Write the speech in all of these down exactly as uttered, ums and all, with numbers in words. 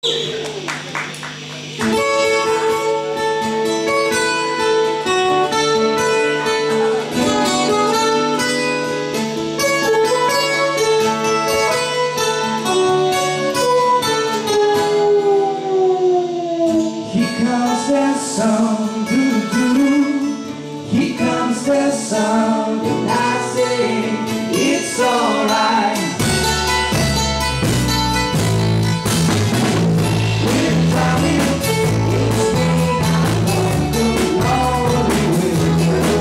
Sound, doo doo. Here comes the sound, and I say it's alright. We're driving, it's me, I'm walking all the way.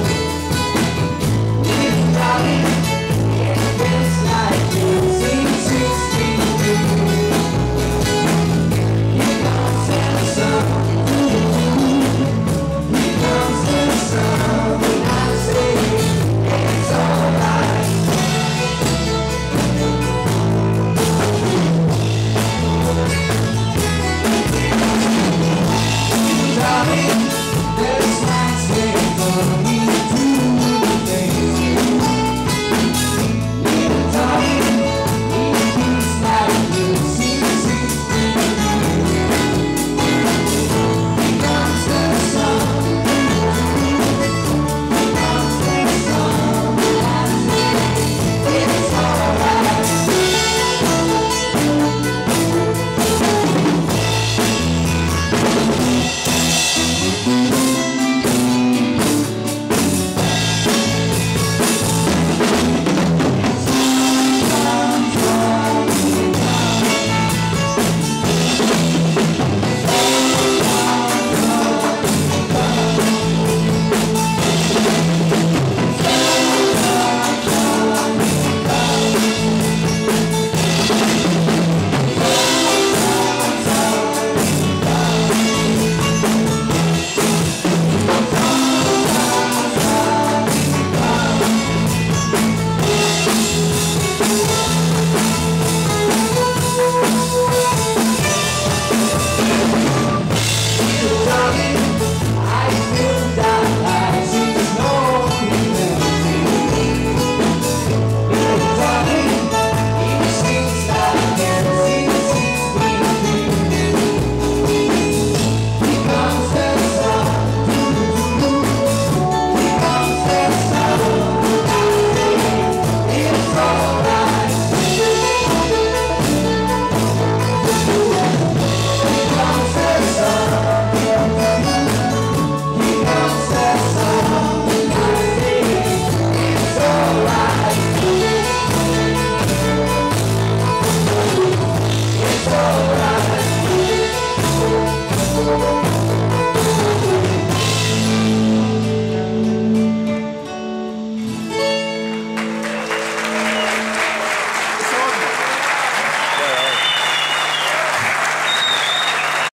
We're driving, it feels like dancing sixteen. Here comes the sound. Darling,